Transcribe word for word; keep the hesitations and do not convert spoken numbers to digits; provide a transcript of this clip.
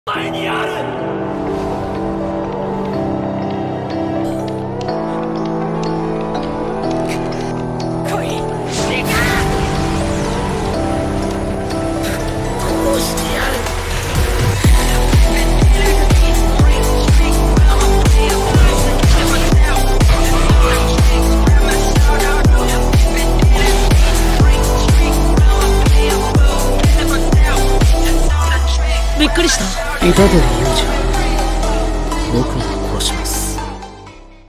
前にある。来い、シガー。殺してやる。 びっくりした。 虎杖悠仁、僕は